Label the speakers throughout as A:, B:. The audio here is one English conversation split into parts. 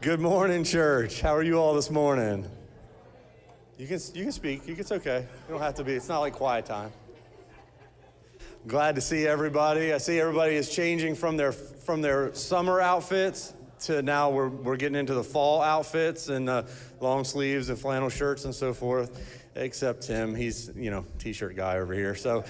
A: Good morning, church. How are you all this morning? You can speak. It's okay. You don't have to be. It's not like quiet time. Glad to see everybody. I see everybody is changing from their summer outfits to now we're getting into the fall outfits and long sleeves and flannel shirts and so forth. Except Tim, he's t-shirt guy over here. So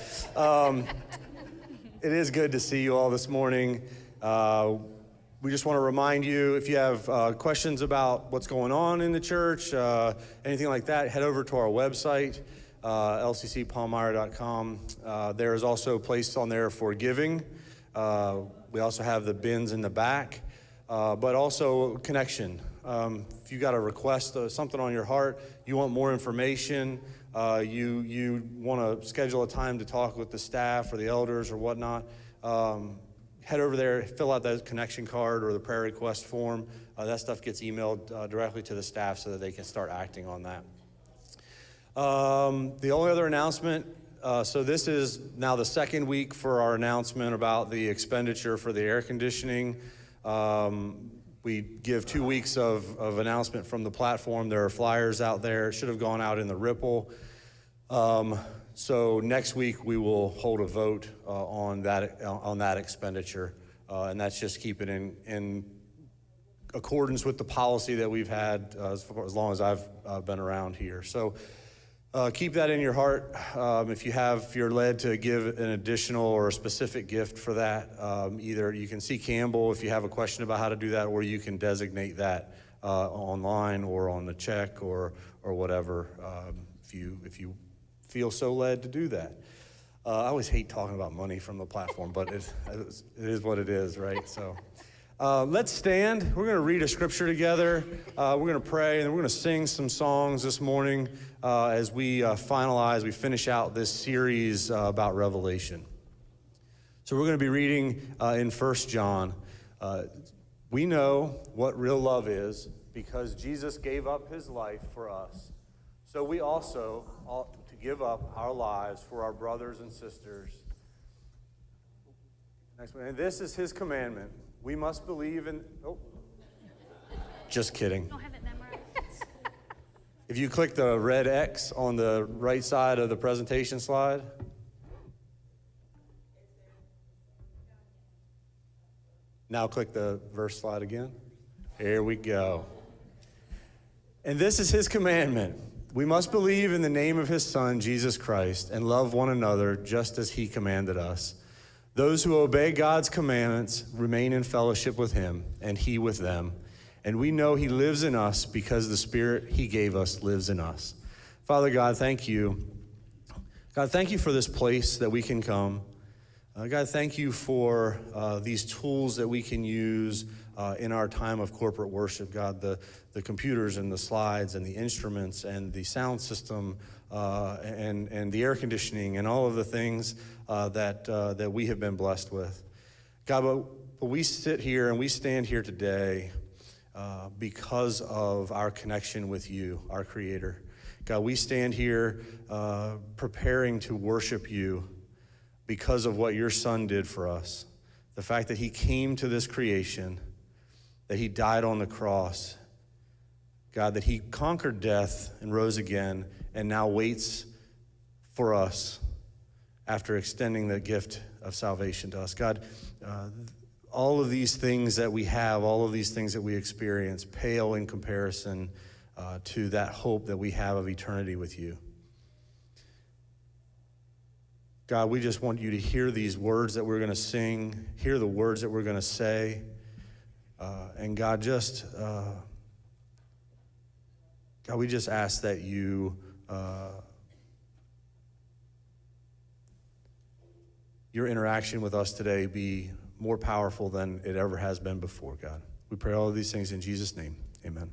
A: it is good to see you all this morning. We just want to remind you, if you have questions about what's going on in the church, anything like that, head over to our website, lccpalmyra.com. There is also a place on there for giving. We also have the bins in the back, but also connection. If you got a request, something on your heart, you want more information, you want to schedule a time to talk with the staff or the elders or whatnot, head over there, fill out that connection card or the prayer request form. That stuff gets emailed directly to the staff so that they can start acting on that. The only other announcement, so this is now the second week for our announcement about the expenditure for the air conditioning. We give 2 weeks of announcement from the platform. There are flyers out there. It should have gone out in the Ripple. So next week we will hold a vote on that expenditure, and that's just keep it in accordance with the policy that we've had as long as I've been around here. So keep that in your heart. If you're led to give an additional or a specific gift for that, either you can see Campbell if you have a question about how to do that, or you can designate that online or on the check or whatever if you feel so led to do that. I always hate talking about money from the platform, but it is what it is, right? So let's stand. We're going to read a scripture together. We're going to pray, and then we're going to sing some songs this morning as we finish out this series about Revelation. So we're going to be reading in 1 John. We know what real love is because Jesus gave up his life for us. So we also ought to give up our lives for our brothers and sisters. Next one. And this is his commandment. We must believe in... Oh. Just kidding. Don't have it memorized. If you click the red X on the right side of the presentation slide. Now click the verse slide again. Here we go. And this is his commandment. We must believe in the name of his Son, Jesus Christ, and love one another just as he commanded us. Those who obey God's commandments remain in fellowship with him, and he with them. And we know he lives in us because the Spirit he gave us lives in us. Father God, thank you. God, thank you for this place that we can come. God, thank you for these tools that we can use in our time of corporate worship. God, the computers and the slides and the instruments and the sound system and the air conditioning and all of the things that we have been blessed with. God, but we sit here and we stand here today because of our connection with you, our Creator. God, we stand here preparing to worship you because of what your Son did for us. The fact that he came to this creation, that he died on the cross, God, that he conquered death and rose again and now waits for us after extending the gift of salvation to us. God, all of these things that we have, all of these things that we experience pale in comparison to that hope that we have of eternity with you. God, we just want you to hear these words that we're going to sing, hear the words that we're going to say, and God, God, we just ask that you, your interaction with us today be more powerful than it ever has been before, God. We pray all of these things in Jesus' name. Amen.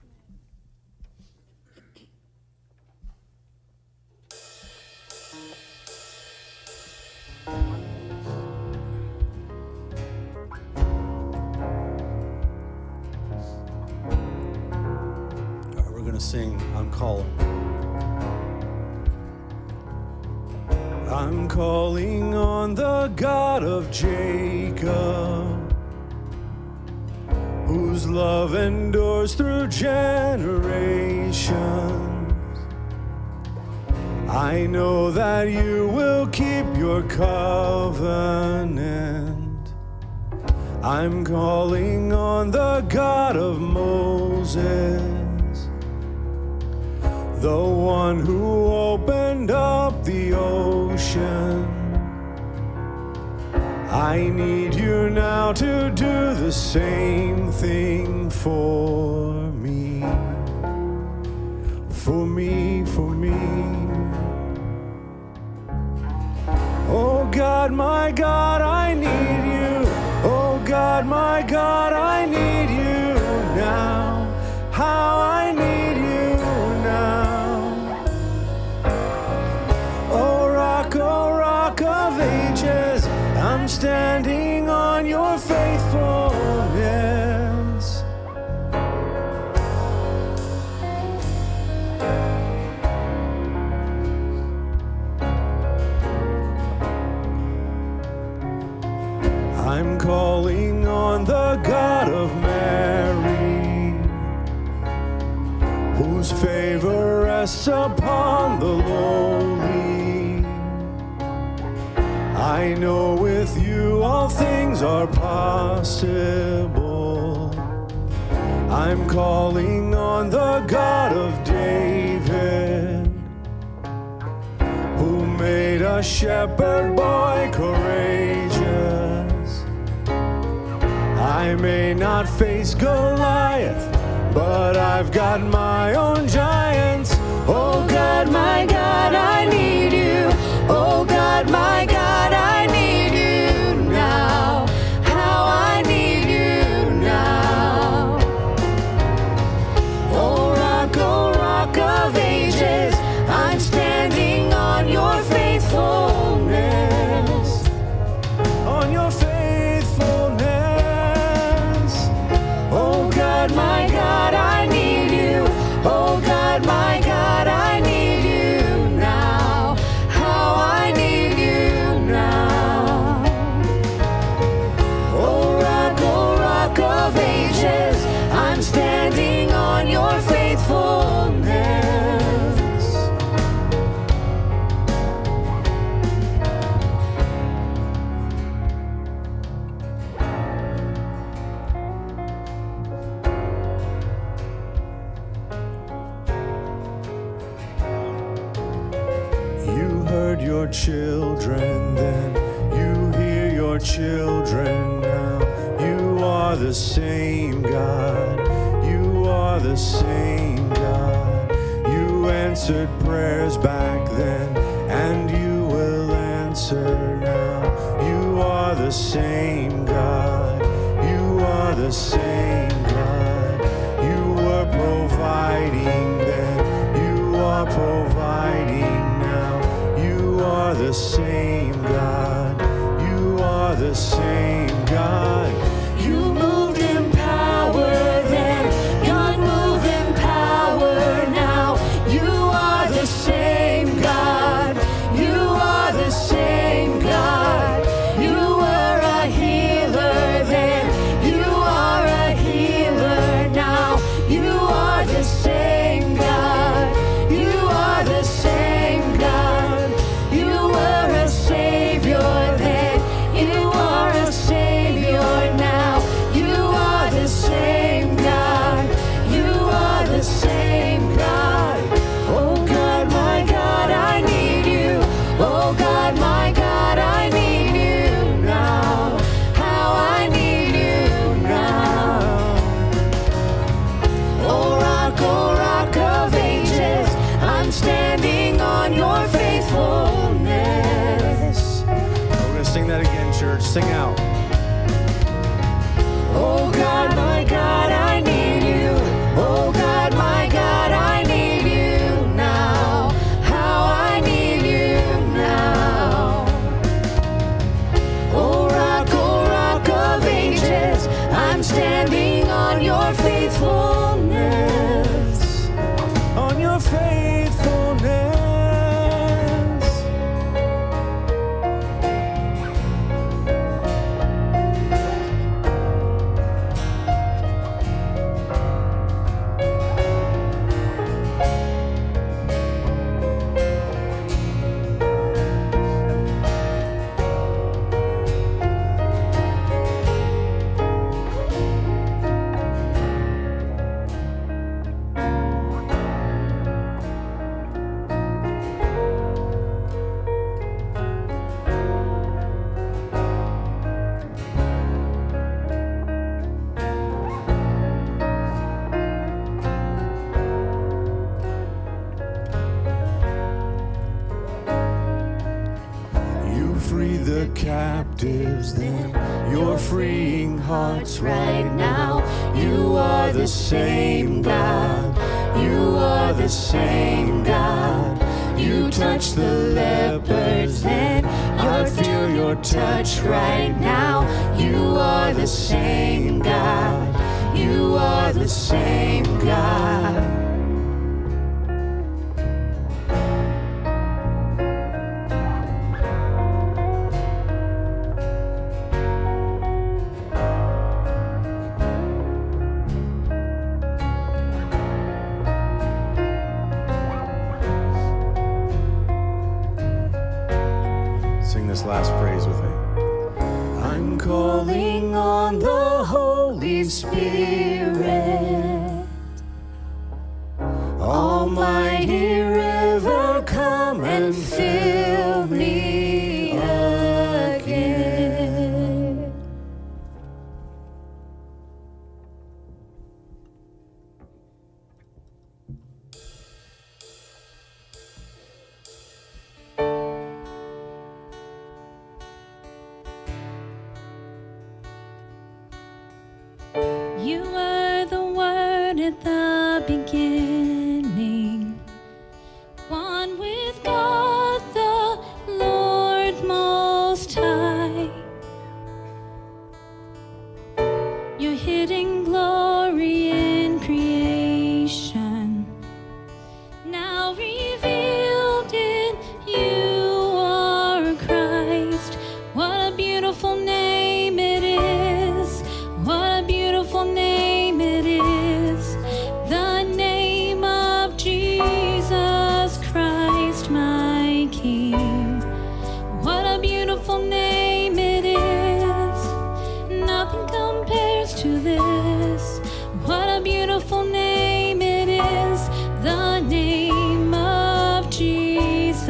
A: Sing, I'm calling. I'm calling on the God of Jacob, whose whose love endures through generations. I know that you will keep your covenant. I'm calling on the God of Moses, the one who opened up the ocean. I need you now to do the same thing for me. For me, for me. Oh God, my God, I need you. Oh God, my God, I need you now. How I need you now. Oh rock of ages, I'm standing on your faithfulness. I'm calling on the God of Mary, whose favor rests upon the lowly. I know with you all things are possible. I'm calling on the God of David, who made a shepherd boy courageous. I may not face Goliath, but I've got my own giants. Oh God, my God, I need you. Oh God, my God, I need you now. How I need you now. Oh rock of ages, I'm standing on your faithfulness. On your faithfulness. Oh God, my God, I need you. Oh God, my God, I need you now. How I need you now. Oh rock of ages, I'm standing on your faithfulness. You heard your children then, you hear your children now. You are the same God, you are the same God. You answered prayers back then, and you will answer now. You are the same God, you are the same God. You were providing then, you are providing now. You are the same God, you are the same God. You moved in power then, God move in power now. You are the same God, you are the same God. You were a healer then, you are a healer now. You are the same God, you are the same God. You were a savior then, you are a savior now. You are the same God, you are the same God. Oh God, my God, I need you. Oh God, my God, I need you now. How I need you now. Oh rock of ages, I'm standing on your faithfulness. We're gonna sing that again, church. Sing out. Oh God, my God, I need you. Oh God, my God, I need you now. How I need you now. Oh rock of ages, I'm standing on your faithfulness. On your faithfulness. captives then. You're freeing hearts right now. You are the same God. You are the same God. You touch the lepers then. I feel your touch right now. You are the same God. You are the same God. Sing this last phrase with me. I'm calling on the Holy Spirit. Almighty river, come and fill me again.
B: You were the Word at the beginning, one with God the Lord Most High. Your hidden glory in creation, now revealed in you are Christ. What a beautiful name it is. What a beautiful name it is. The name of Jesus Christ, my King. What a beautiful name it is. Nothing compares to this. What a beautiful name it is. The name of Jesus.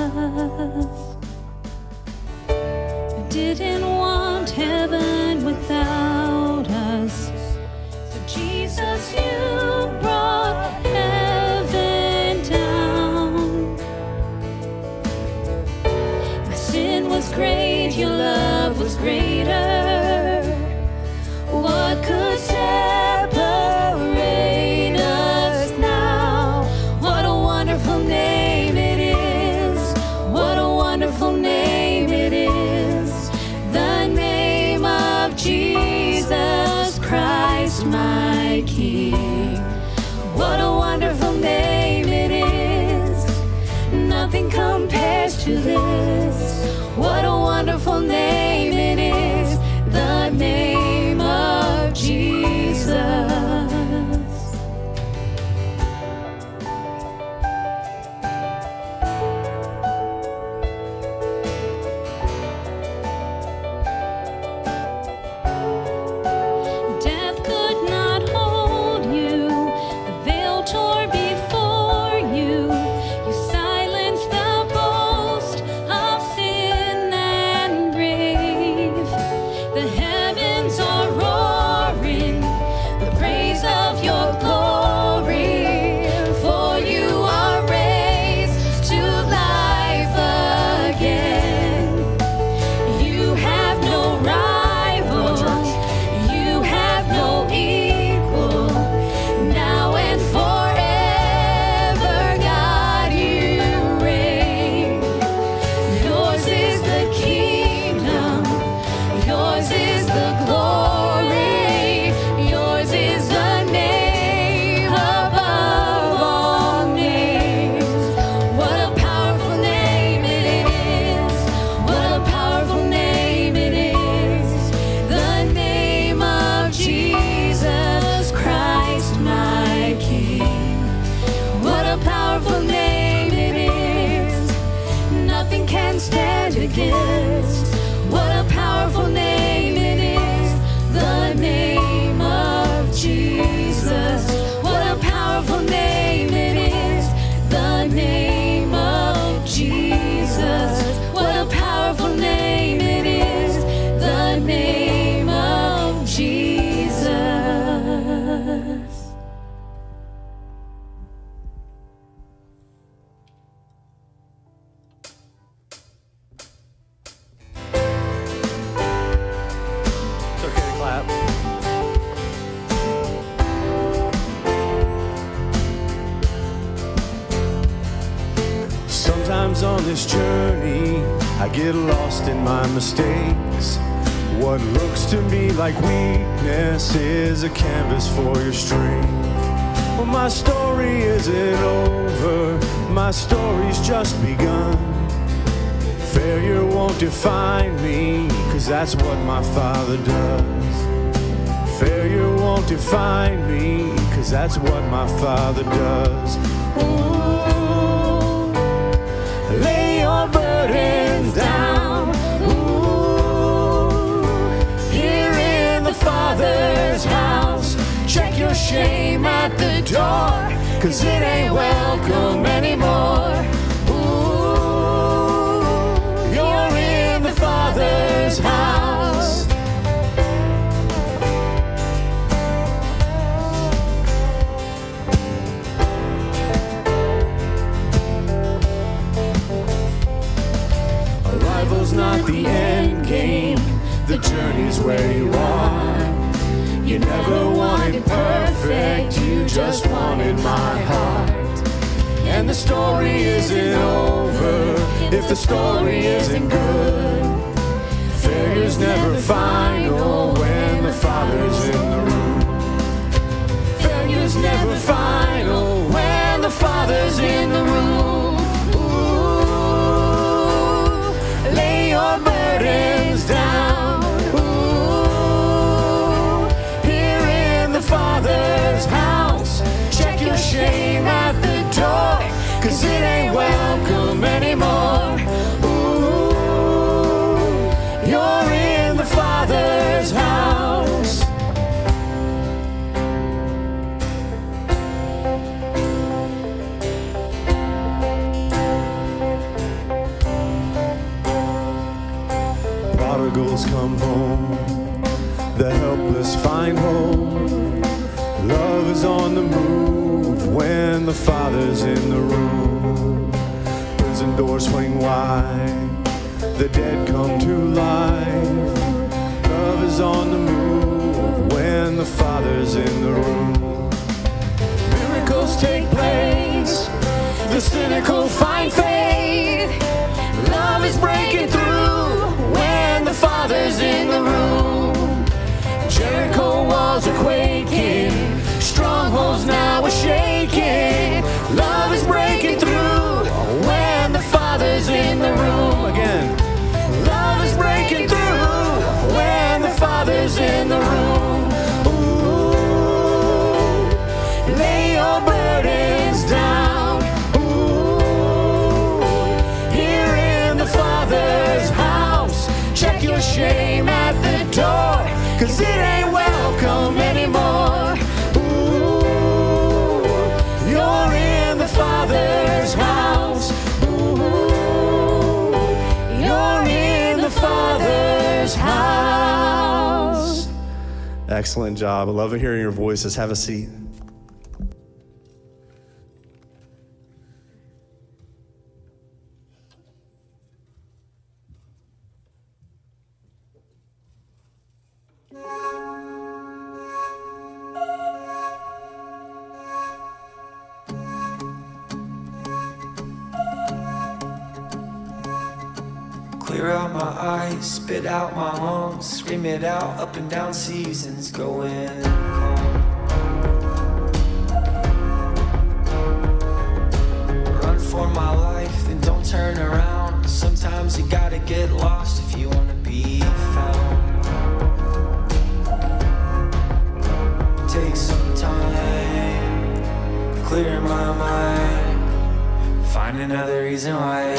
B: I didn't want heaven without us. So Jesus, you brought heaven down. My sin was great, your love was greater. What could separate us now? What a wonderful name it is. What a wonderful name it is. The name of Jesus Christ, my King. What a wonderful name it is. Nothing compares to this. What a wonderful name it is. The name of Jesus. Death could not hold
A: this journey, I get lost in my mistakes. What looks to me like weakness is a canvas for your strength. Well, my story isn't over, my story's just begun. Failure won't define me, 'cause that's what my Father does. Failure won't define me, 'cause that's what my Father does. Ooh, lay your burdens down. Ooh, here in the Father's house. Check your shame at the door, 'cause it ain't welcome anymore. Ooh, you're in the Father's house. Arrival's not the end game, the journey's where you are. You never wanted perfect, you just wanted my heart. And the story isn't over if the story isn't good. Failure's never final when the Father's in the room. Failure's never final when the Father's in the room. Ooh, lay your burdens down. Ooh, here in the Father's house. Check your shame at the door, 'cause it ain't welcome anymore. Ooh, you're in the Father's house. Prodigals come home, the helpless find home. Love is on the move when the Father's in the room. Prison doors swing wide, the dead come to life. Love is on the move when the Father's in the room. Miracles take place, the cynical find faith. Love is breaking through when the Father's in the room. Jericho walls are quaking, strongholds now are shaking. Love is breaking through when the Father's in the room. Again. Love is breaking through when the Father's in the room. Ooh, lay your burdens down. Ooh, here in the Father's house. Check your shame at the door, 'cause it ain't welcome anymore. Ooh, you're in the Father's house. Ooh, you're in the Father's house. Excellent job. I love hearing your voices. Have a seat.
C: Clear out my eyes, spit out my lungs, scream it out, up and down seasons, going cold. Run for my life and don't turn around. Sometimes you gotta get lost if you wanna be found. Take some time, clear my mind, find another reason why.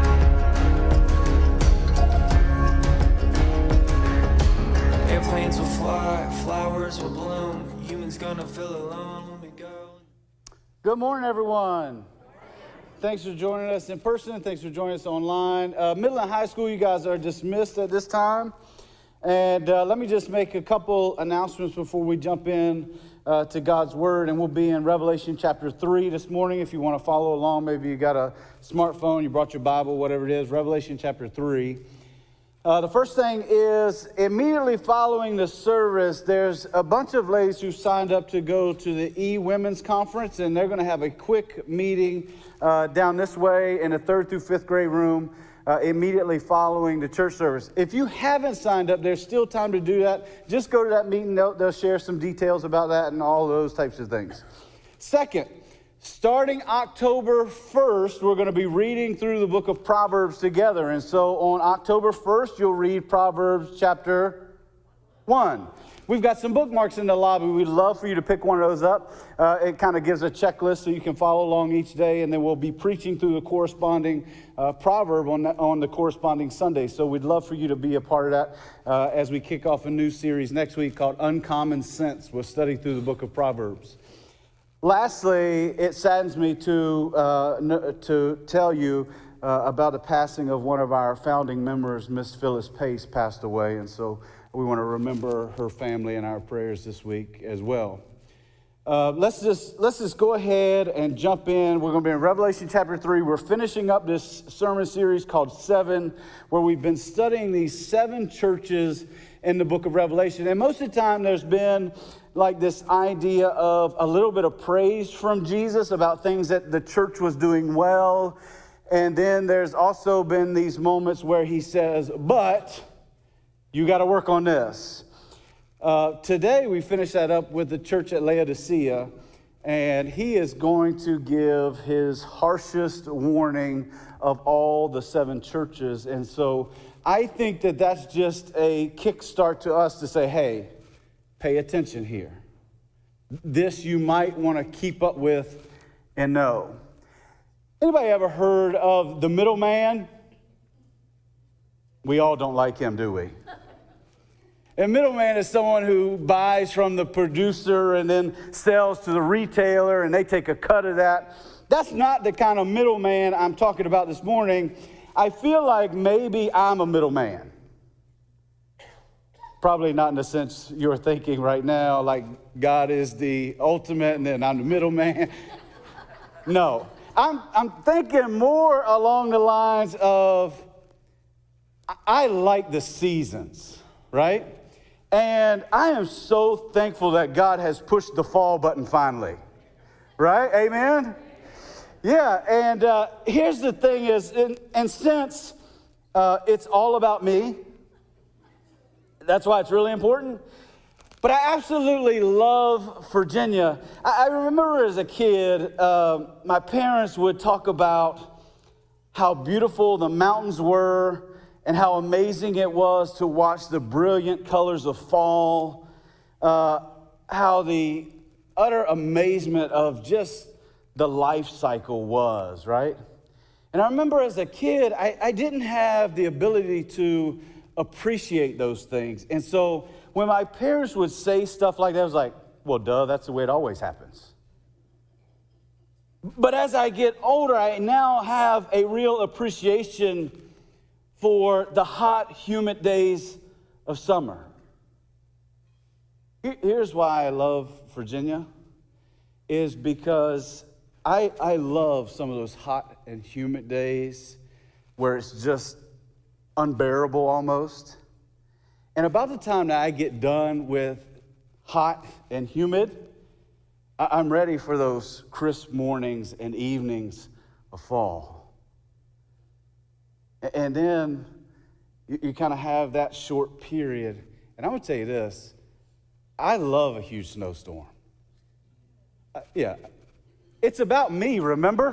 C: Airplanes will fly, flowers will bloom, humans gonna feel alone when we go.
D: Good morning, everyone. Thanks for joining us in person. Thanks for joining us online. Midland High School, you guys are dismissed at this time. And let me just make a couple announcements before we jump in to God's Word. And we'll be in Revelation chapter 3 this morning. If you want to follow along, maybe you got a smartphone, you brought your Bible, whatever it is, Revelation chapter 3. The first thing is immediately following the service, there's a bunch of ladies who signed up to go to the E-Women's Conference, and they're going to have a quick meeting down this way in the 3rd through 5th grade room immediately following the church service. If you haven't signed up, there's still time to do that. Just go to that meeting. They'll share some details about that and all those types of things. Second, starting October 1st, we're going to be reading through the book of Proverbs together. And so on October 1st, you'll read Proverbs chapter 1. We've got some bookmarks in the lobby. We'd love for you to pick one of those up. It kind of gives a checklist so you can follow along each day, and then we'll be preaching through the corresponding proverb on the corresponding Sunday. So we'd love for you to be a part of that as we kick off a new series next week called Uncommon Sense. We'll study through the book of Proverbs. Lastly, it saddens me to tell you about the passing of one of our founding members. Miss Phyllis Pace passed away, and so we want to remember her family in our prayers this week as well. Let's just go ahead and jump in. We're going to be in Revelation chapter 3. We're finishing up this sermon series called 7, where we've been studying these 7 churches in the book of Revelation. And most of the time there's been like this idea of a little bit of praise from Jesus about things that the church was doing well. And then there's also been these moments where he says, but you got to work on this. Today we finish that up with the church at Laodicea, and he is going to give his harshest warning of all the 7 churches. And so I think that that's just a kickstart to us to say, hey, pay attention here. This you might want to keep up with and know. Anybody ever heard of the middleman? We all don't like him, do we? A middleman is someone who buys from the producer and then sells to the retailer, and they take a cut of that. That's not the kind of middleman I'm talking about this morning. I feel like maybe I'm a middleman. Probably not in the sense you're thinking right now, like God is the ultimate and then I'm the middleman. No, I'm thinking more along the lines of I like the seasons, right? And I am so thankful that God has pushed the fall button finally, right? Amen? Yeah, and here's the thing is, and since it's all about me, that's why it's really important. But I absolutely love Virginia. I remember as a kid, my parents would talk about how beautiful the mountains were and how amazing it was to watch the brilliant colors of fall, how the utter amazement of just the life cycle was, right? And I remember as a kid, I didn't have the ability to appreciate those things. And so when my parents would say stuff like that, I was like, well, duh, that's the way it always happens. But as I get older, I now have a real appreciation for the hot, humid days of summer. Here's why I love Virginia, is because I love some of those hot and humid days where it's just unbearable almost. And about the time that I get done with hot and humid, I'm ready for those crisp mornings and evenings of fall. And then you kind of have that short period. And I'm going to tell you this, I love a huge snowstorm. Yeah, it's about me, remember?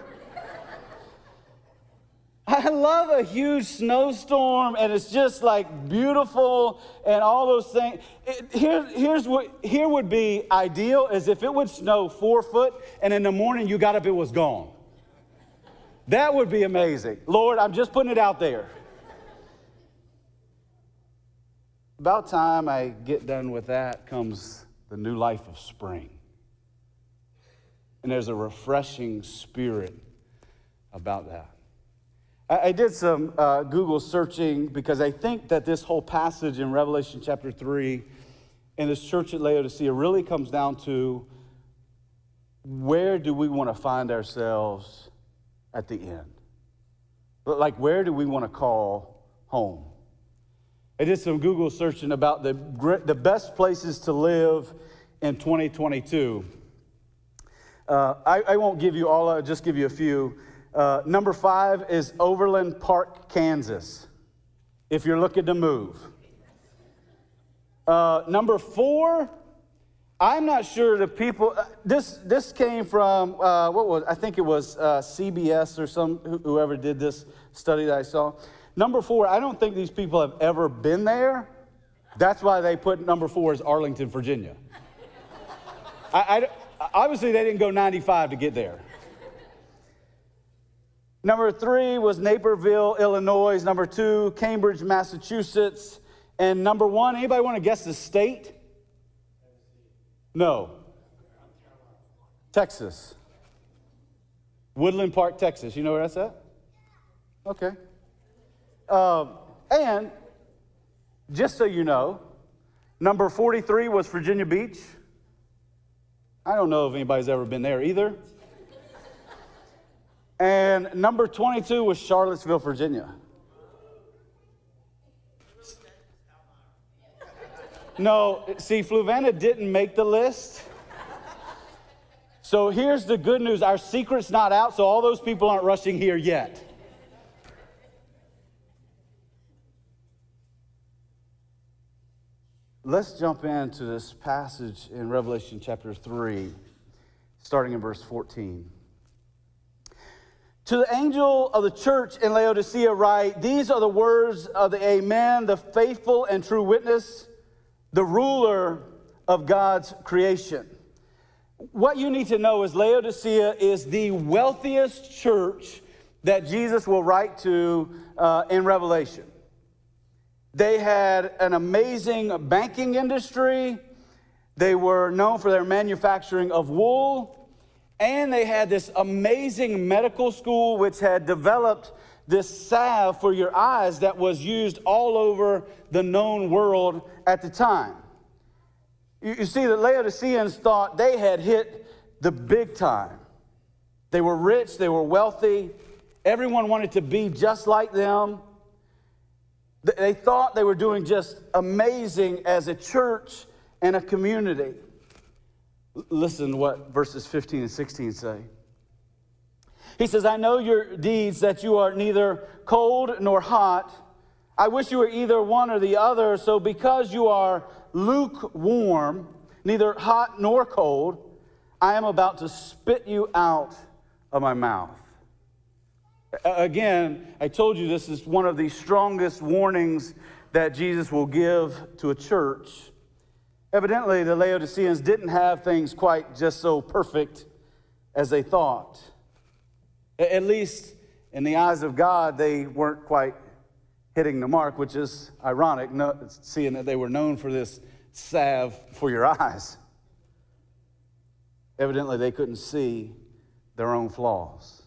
D: I love a huge snowstorm, and it's just like beautiful and all those things. Here would be ideal is if it would snow 4 foot, and in the morning you got up, it was gone. That would be amazing. Lord, I'm just putting it out there. About time I get done with that comes the new life of spring. And there's a refreshing spirit about that. I did some Google searching because I think that this whole passage in Revelation chapter 3 and this church at Laodicea really comes down to where do we want to find ourselves at the end? Like, where do we want to call home? I did some Google searching about the best places to live in 2022. I won't give you all, I'll just give you a few. Number 5 is Overland Park, Kansas, if you're looking to move. Number 4, I'm not sure the people, this came from, I think it was CBS or whoever did this study that I saw. Number 4, I don't think these people have ever been there. That's why they put number 4 as Arlington, Virginia. Obviously, they didn't go 95 to get there. Number 3 was Naperville, Illinois. Number 2, Cambridge, Massachusetts. And number 1, anybody want to guess the state? No. Texas. Woodland Park, Texas. You know where that's at? Okay. And just so you know, number 43 was Virginia Beach. I don't know if anybody's ever been there either. And number 22 was Charlottesville, Virginia. No, see, Fluvanna didn't make the list. So here's the good news. Our secret's not out, so all those people aren't rushing here yet. Let's jump into this passage in Revelation chapter 3, starting in verse 14. To the angel of the church in Laodicea write, these are the words of the Amen, the faithful and true witness, the ruler of God's creation. What you need to know is Laodicea is the wealthiest church that Jesus will write to in Revelation. They had an amazing banking industry. They were known for their manufacturing of wool. And they had this amazing medical school which had developed this salve for your eyes that was used all over the known world at the time. You see, the Laodiceans thought they had hit the big time. They were rich, they were wealthy. Everyone wanted to be just like them. They thought they were doing just amazing as a church and a community. Listen to what verses 15 and 16 say. He says, I know your deeds, that you are neither cold nor hot. I wish you were either one or the other. So because you are lukewarm, neither hot nor cold, I am about to spit you out of my mouth. Again, I told you this is one of the strongest warnings that Jesus will give to a church. Evidently, the Laodiceans didn't have things quite just so perfect as they thought. At least in the eyes of God, they weren't quite hitting the mark, which is ironic, seeing that they were known for this salve for your eyes. Evidently, they couldn't see their own flaws.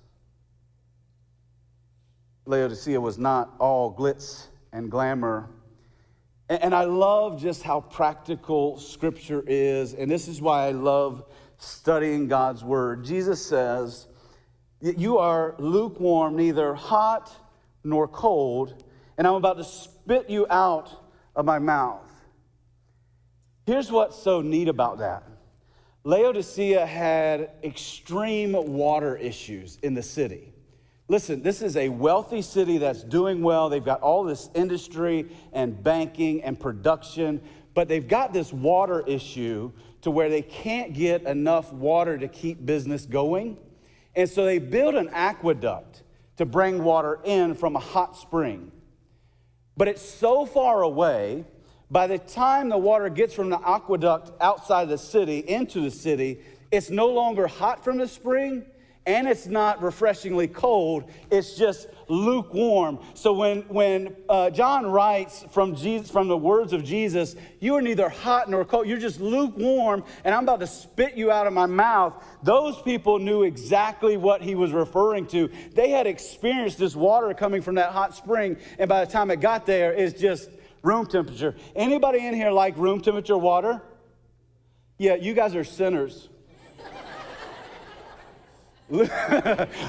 D: Laodicea was not all glitz and glamour. And I love just how practical Scripture is. And this is why I love studying God's Word. Jesus says, you are lukewarm, neither hot nor cold, and I'm about to spit you out of my mouth. Here's what's so neat about that. Laodicea had extreme water issues in the city. Listen, this is a wealthy city that's doing well. They've got all this industry and banking and production, but they've got this water issue to where they can't get enough water to keep business going. And so they build an aqueduct to bring water in from a hot spring. But it's so far away, by the time the water gets from the aqueduct outside the city into the city, it's no longer hot from the spring, and it's not refreshingly cold. It's just lukewarm. So when John writes from the words of Jesus, you are neither hot nor cold. You're just lukewarm, and I'm about to spit you out of my mouth. Those people knew exactly what he was referring to. They had experienced this water coming from that hot spring, and by the time it got there, it's just room temperature. Anybody in here like room temperature water? Yeah, you guys are sinners.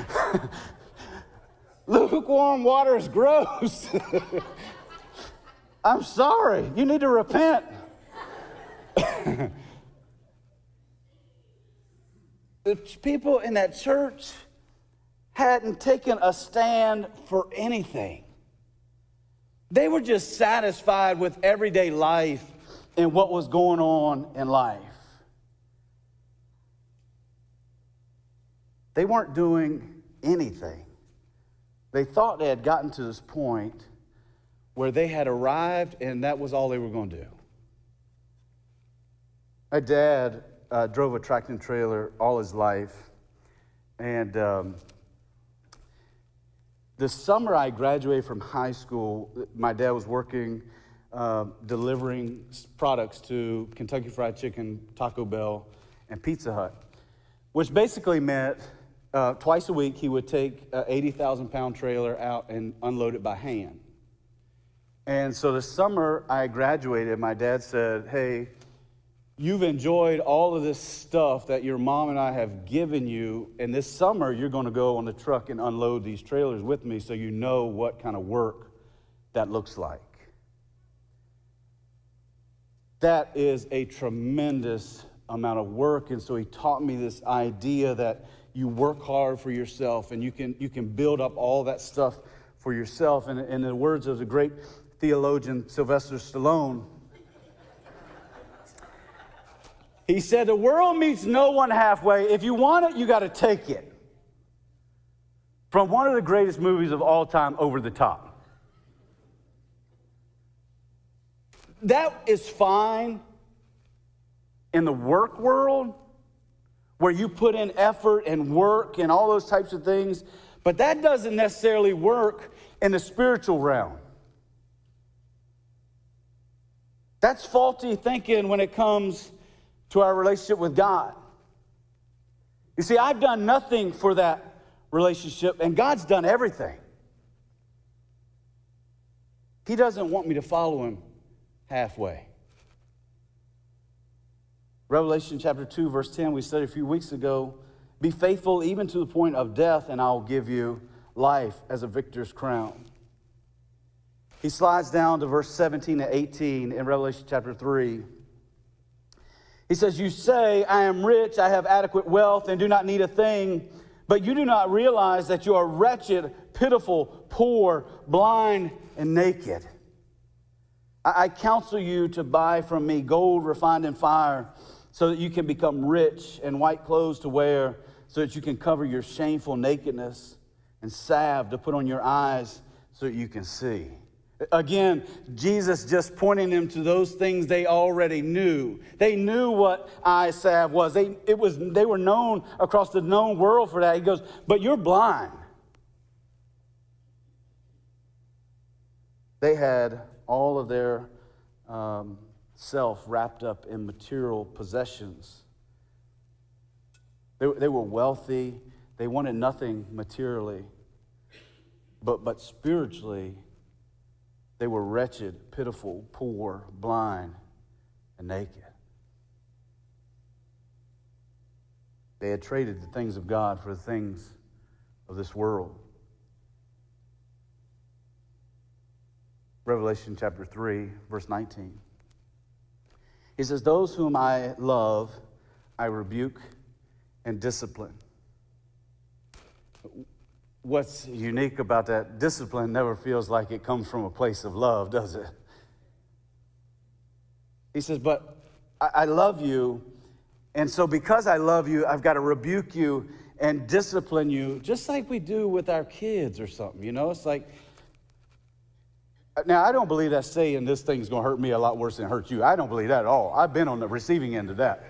D: Lukewarm water is gross. I'm sorry. You need to repent. The people in that church hadn't taken a stand for anything. They were just satisfied with everyday life and what was going on in life. They weren't doing anything. They thought they had gotten to this point where they had arrived and that was all they were going to do. My dad drove a tractor and trailer all his life. And the summer I graduated from high school, my dad was working delivering products to Kentucky Fried Chicken, Taco Bell, and Pizza Hut, which basically meant twice a week he would take an 80,000-pound trailer out and unload it by hand. And so the summer I graduated, my dad said, hey, you've enjoyed all of this stuff that your mom and I have given you, and this summer you're going to go on the truck and unload these trailers with me so you know what kind of work that looks like. That is a tremendous amount of work, and so he taught me this idea that you work hard for yourself and you can build up all that stuff for yourself. And in the words of the great theologian Sylvester Stallone, he said, the world meets no one halfway. If you want it, you got to take it. From one of the greatest movies of all time, Over the Top. That is fine in the work world, where you put in effort and work and all those types of things, but that doesn't necessarily work in the spiritual realm. That's faulty thinking when it comes to our relationship with God. You see, I've done nothing for that relationship, and God's done everything. He doesn't want me to follow him halfway. Revelation chapter 2, verse 10, we studied a few weeks ago, be faithful even to the point of death, and I'll give you life as a victor's crown. He slides down to verse 17 to 18 in Revelation chapter 3. He says, you say, I am rich, I have adequate wealth, and do not need a thing, but you do not realize that you are wretched, pitiful, poor, blind, and naked. I counsel you to buy from me gold refined in fire, so that you can become rich, and white clothes to wear, so that you can cover your shameful nakedness, and salve to put on your eyes so that you can see. Again, Jesus just pointing them to those things they already knew. They knew what eye salve was. They were known across the known world for that. He goes, but you're blind. They had all of their self wrapped up in material possessions. They were wealthy. They wanted nothing materially. But spiritually, they were wretched, pitiful, poor, blind, and naked. They had traded the things of God for the things of this world. Revelation chapter 3, verse 19. He says, those whom I love, I rebuke and discipline. What's unique about that, discipline never feels like it comes from a place of love, does it? He says, but I love you, and so because I love you, I've got to rebuke you and discipline you, just like we do with our kids or something, you know? It's like, now I don't believe that saying this thing's going to hurt me a lot worse than it hurts you. I don't believe that at all. I've been on the receiving end of that.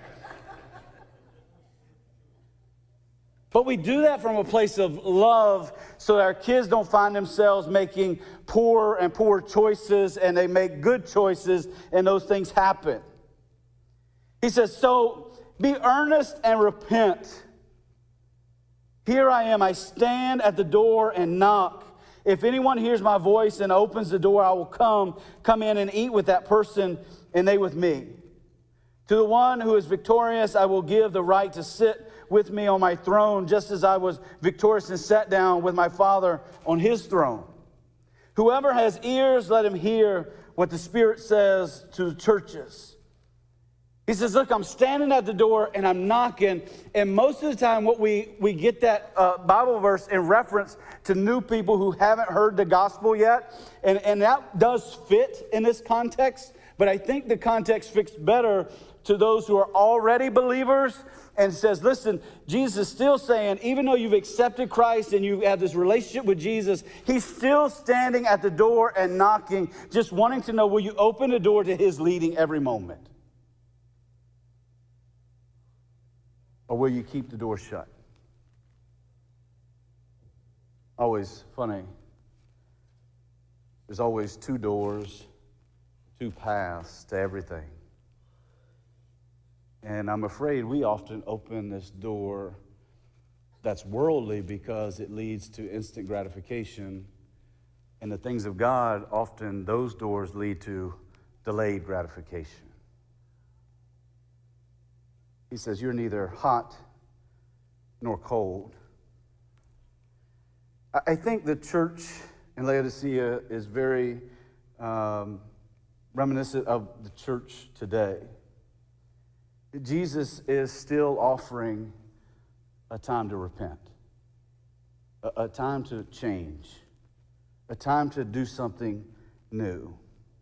D: But we do that from a place of love so that our kids don't find themselves making poor choices, and they make good choices, and those things happen. He says, so be earnest and repent. Here I am, I stand at the door and knock. If anyone hears my voice and opens the door, I will come in and eat with that person, and they with me. To the one who is victorious, I will give the right to sit with me on my throne, just as I was victorious and sat down with my Father on his throne. Whoever has ears, let him hear what the Spirit says to the churches. He says, look, I'm standing at the door and I'm knocking. And most of the time what we get that Bible verse in reference to new people who haven't heard the gospel yet. And that does fit in this context. But I think the context fits better to those who are already believers, and says, listen, Jesus is still saying, even though you've accepted Christ and you have this relationship with Jesus, he's still standing at the door and knocking, just wanting to know, will you open the door to his leading every moment? Or will you keep the door shut? Always funny. There's always two doors, two paths to everything. And I'm afraid we often open this door that's worldly because it leads to instant gratification. And the things of God, often those doors lead to delayed gratification. He says, you're neither hot nor cold. I think the church in Laodicea is very reminiscent of the church today. Jesus is still offering a time to repent, a time to change, a time to do something new.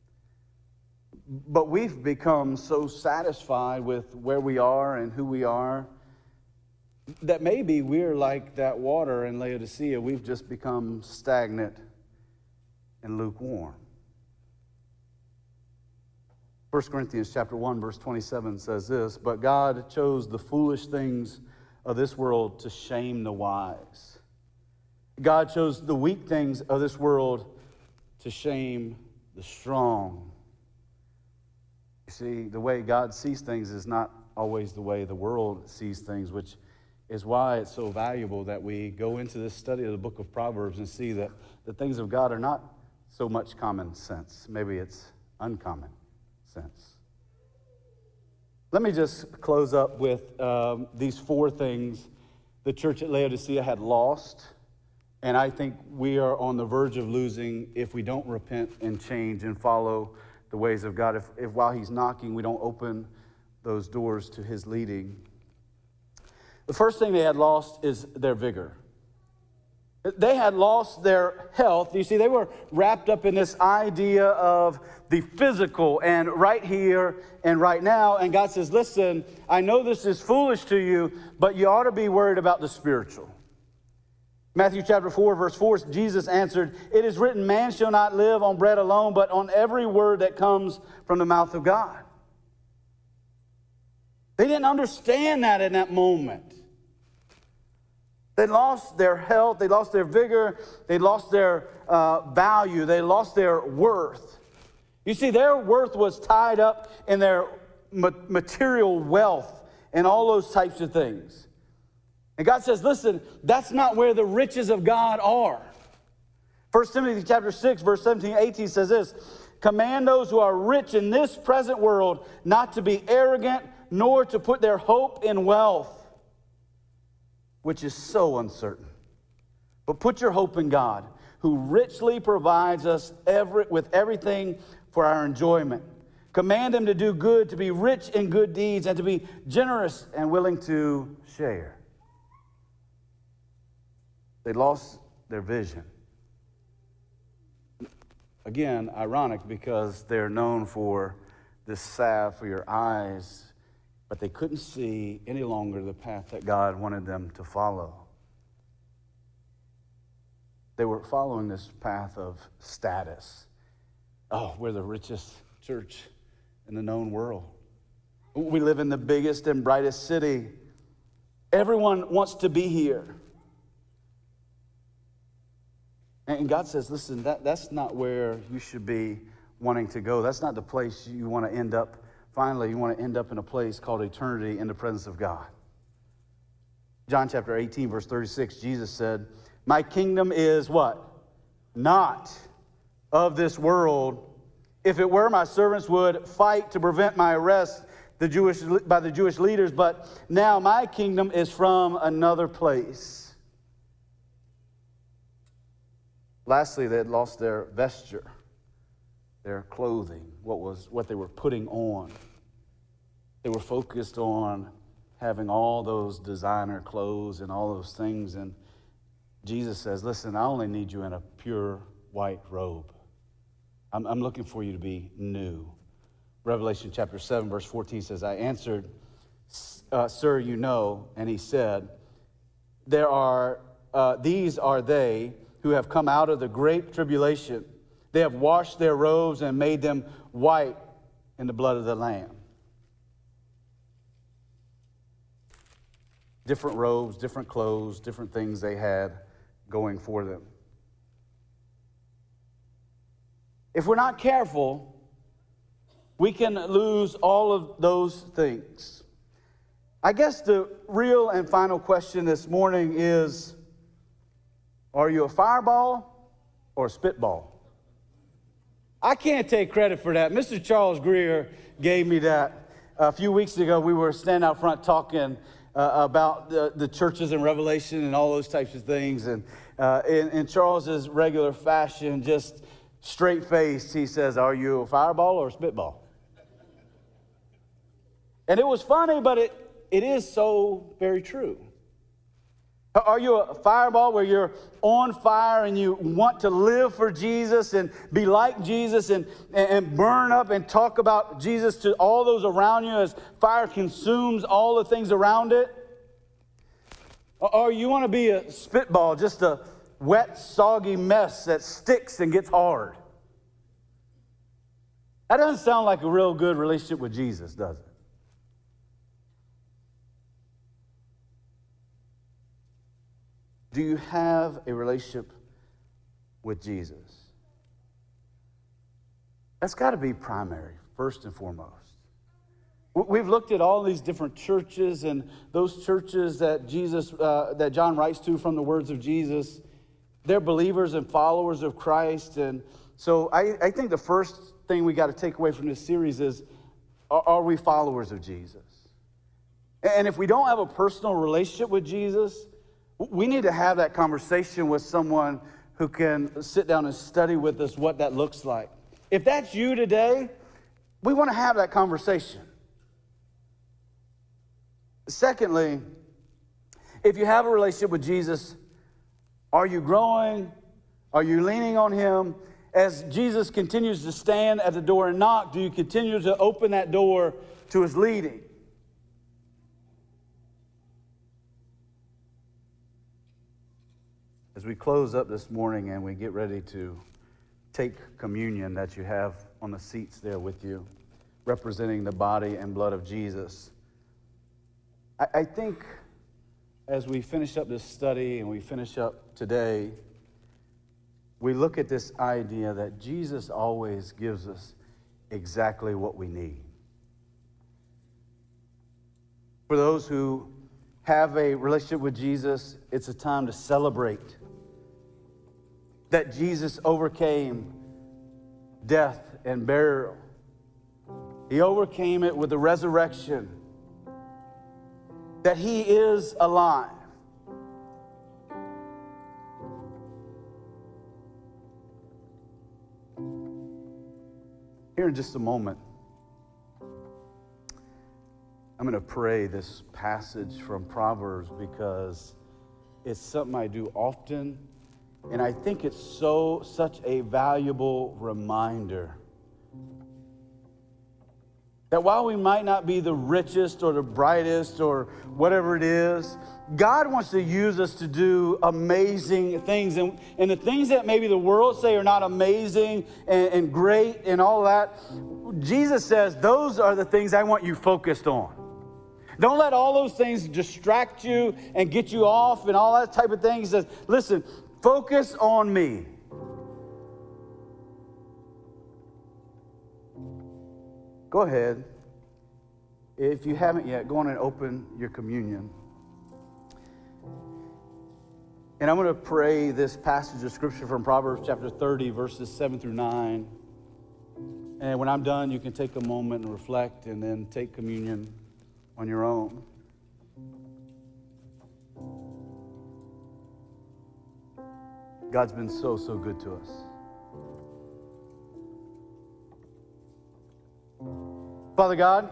D: But we've become so satisfied with where we are and who we are that maybe we're like that water in Laodicea. We've just become stagnant and lukewarm. 1 Corinthians chapter 1, verse 27 says this, but God chose the foolish things of this world to shame the wise. God chose the weak things of this world to shame the strong. You see, the way God sees things is not always the way the world sees things, which is why it's so valuable that we go into this study of the book of Proverbs and see that the things of God are not so much common sense. Maybe it's uncommon sense. Let me just close up with these four things the church at Laodicea had lost, and I think we are on the verge of losing if we don't repent and change and follow the ways of God. If while he's knocking, we don't open those doors to his leading. The first thing they had lost is their vigor. They had lost their health. You see, they were wrapped up in this idea of the physical and right here and right now. And God says, listen, I know this is foolish to you, but you ought to be worried about the spiritual. Matthew chapter 4, verse 4, Jesus answered, it is written, man shall not live on bread alone, but on every word that comes from the mouth of God. They didn't understand that in that moment. They lost their health, they lost their vigor, they lost their value, they lost their worth. You see, their worth was tied up in their material wealth and all those types of things. And God says, listen, that's not where the riches of God are. 1 Timothy chapter 6, verse 17, 18 says this, command those who are rich in this present world not to be arrogant, nor to put their hope in wealth, which is so uncertain. But put your hope in God, who richly provides us with everything for our enjoyment. Command him to do good, to be rich in good deeds, and to be generous and willing to share. They lost their vision. Again, ironic because they're known for this salve for your eyes, but they couldn't see any longer the path that God wanted them to follow. They were following this path of status. Oh, we're the richest church in the known world. We live in the biggest and brightest city. Everyone wants to be here. And God says, listen, that's not where you should be wanting to go. That's not the place you want to end up. Finally, you want to end up in a place called eternity in the presence of God. John chapter 18, verse 36, Jesus said, my kingdom is what? Not of this world. If it were, my servants would fight to prevent my arrest by the Jewish leaders, but now my kingdom is from another place. Lastly, they had lost their vesture. their clothing, what they were putting on. They were focused on having all those designer clothes and all those things. And Jesus says, listen, I only need you in a pure white robe. I'm looking for you to be new. Revelation chapter 7, verse 14 says, I answered, sir, you know. And he said, these are they who have come out of the great tribulation. They have washed their robes and made them white in the blood of the Lamb. Different robes, different clothes, different things they had going for them. If we're not careful, we can lose all of those things. I guess the real and final question this morning is, are you a fireball or a spitball? I can't take credit for that. Mr. Charles Greer gave me that. A few weeks ago, we were standing out front talking about the churches in Revelation and all those types of things. And in Charles's regular fashion, just straight-faced, he says, are you a fireball or a spitball? And it was funny, but it is so very true. Are you a fireball where you're on fire and you want to live for Jesus and be like Jesus and burn up and talk about Jesus to all those around you as fire consumes all the things around it? Or you want to be a spitball, just a wet, soggy mess that sticks and gets hard? That doesn't sound like a real good relationship with Jesus, does it? Do you have a relationship with Jesus? That's got to be primary, first and foremost. We've looked at all these different churches and those churches that that John writes to from the words of Jesus. They're believers and followers of Christ. And so I think the first thing we got to take away from this series is, are we followers of Jesus? And if we don't have a personal relationship with Jesus, we need to have that conversation with someone who can sit down and study with us what that looks like. If that's you today, we want to have that conversation. Secondly, if you have a relationship with Jesus, are you growing? Are you leaning on him? As Jesus continues to stand at the door and knock, do you continue to open that door to his leading? As we close up this morning and we get ready to take communion that you have on the seats there with you, representing the body and blood of Jesus, I think as we finish up this study and we finish up today, we look at this idea that Jesus always gives us exactly what we need. For those who have a relationship with Jesus, it's a time to celebrate that Jesus overcame death and burial. He overcame it with the resurrection, that he is alive. Here in just a moment, I'm going to pray this passage from Proverbs because it's something I do often, and I think it's such a valuable reminder that while we might not be the richest or the brightest or whatever it is, God wants to use us to do amazing things. And the things that maybe the world say are not amazing and great and all that, Jesus says, those are the things I want you focused on. Don't let all those things distract you and get you off and all that type of thing. He says, listen, focus on me. Go ahead. If you haven't yet, go on and open your communion. And I'm going to pray this passage of Scripture from Proverbs chapter 30, verses 7 through 9. And when I'm done, you can take a moment and reflect and then take communion on your own. God's been so good to us. Father God,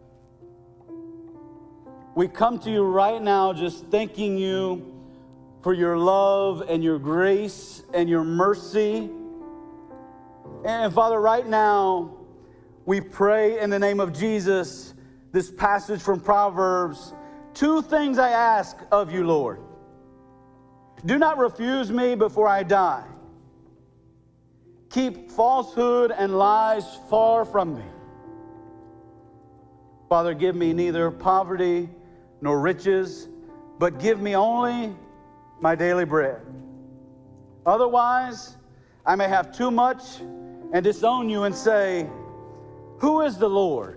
D: we come to you right now just thanking you for your love and your grace and your mercy. And Father, right now, we pray in the name of Jesus, this passage from Proverbs. 2 things I ask of you, Lord. Do not refuse me before I die. Keep falsehood and lies far from me. Father, give me neither poverty nor riches, but give me only my daily bread. Otherwise, I may have too much and disown you and say, who is the Lord?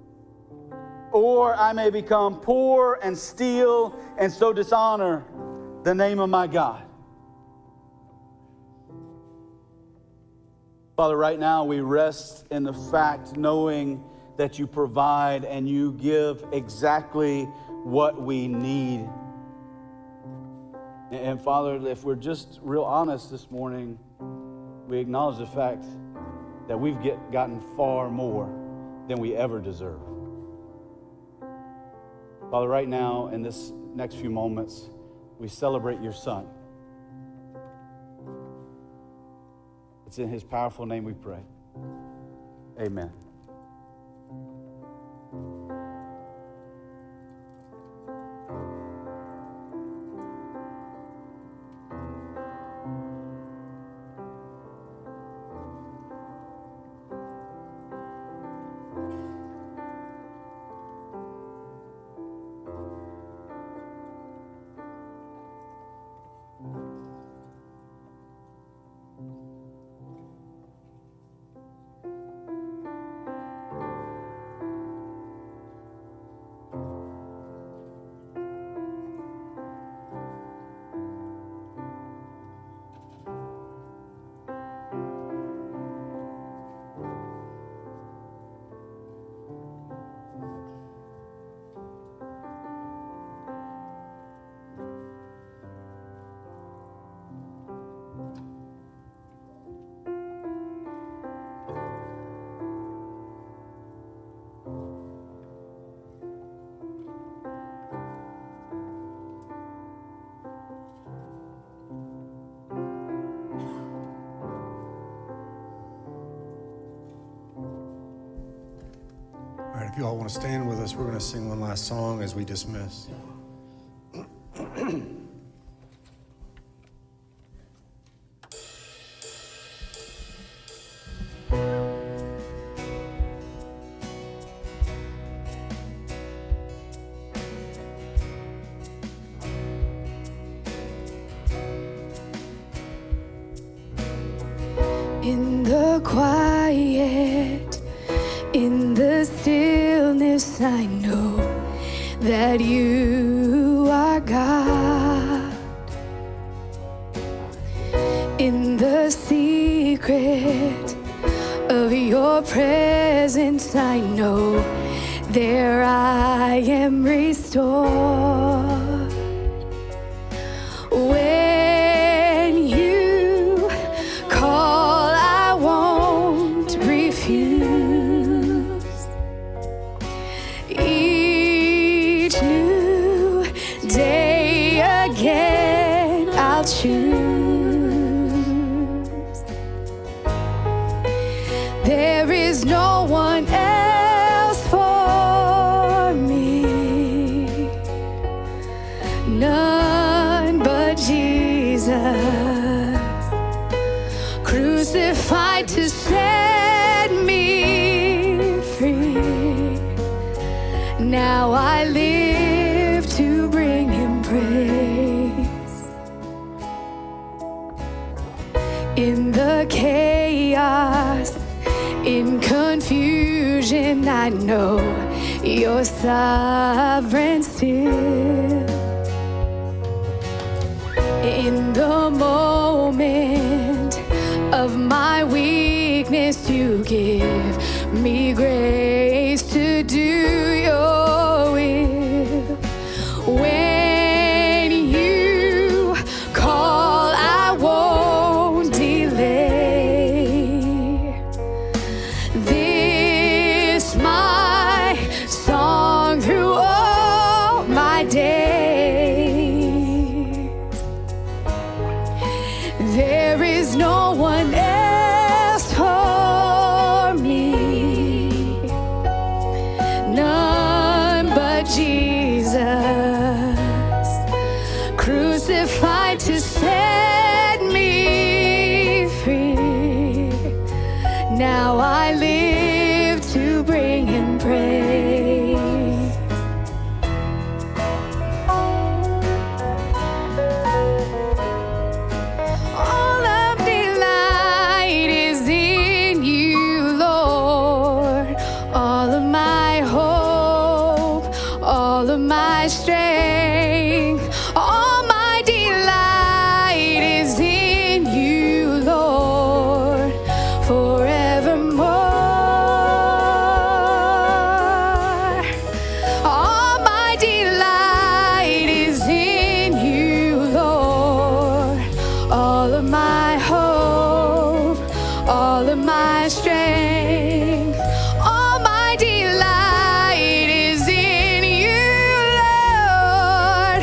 D: Or I may become poor and steal and so dishonor the name of my God. Father, right now we rest in the fact knowing that you provide and you give exactly what we need. And Father, if we're just real honest this morning, we acknowledge the fact that we've gotten far more than we ever deserve. Father, right now, in this next few moments, we celebrate your Son. It's in his powerful name we pray. Amen.
A: All right, if you all want to stand with us, we're going to sing one last song as we dismiss.
B: In the quiet, in the stillness, I know that you are God. In the secret of your presence, I know there I am restored. When you call, I won't refuse. Each new day again, I'll choose. There is no one else for me, none but Jesus, crucified to set me free. Now I live to bring him praise. In the chaos, in confusion, I know you're sovereign still. In the moment of my weakness, you give me grace to do your will. When you call, I won't delay. This my crucified to set me free. Now I live to bring him praise. All of delight is in you, Lord. All of my hope, all of my strength, all my delight is in you, Lord, forevermore. All my delight is in you, Lord. All of my hope, all of my strength, all my delight is in you, Lord,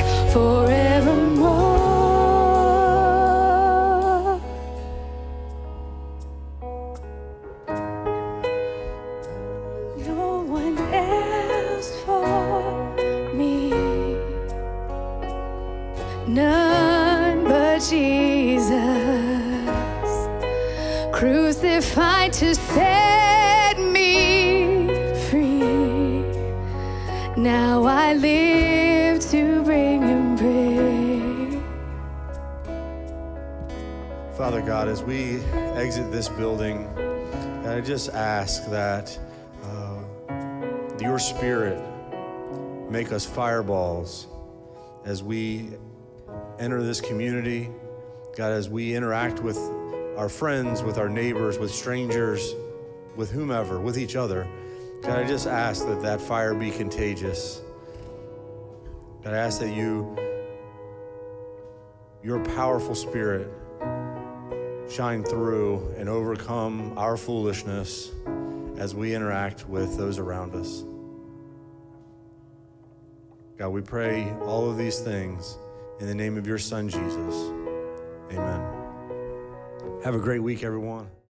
B: forevermore. No one else for me, none but Jesus, crucified to set me free. Now I live to bring him praise.
A: Father God, as we exit this building, I just ask that your Spirit make us fireballs as we enter this community. God, as we interact with our friends, with our neighbors, with strangers, with whomever, with each other. God, I just ask that that fire be contagious. God, I ask that your powerful Spirit shine through and overcome our foolishness as we interact with those around us. God, we pray all of these things in the name of your Son, Jesus. Amen. Have a great week, everyone.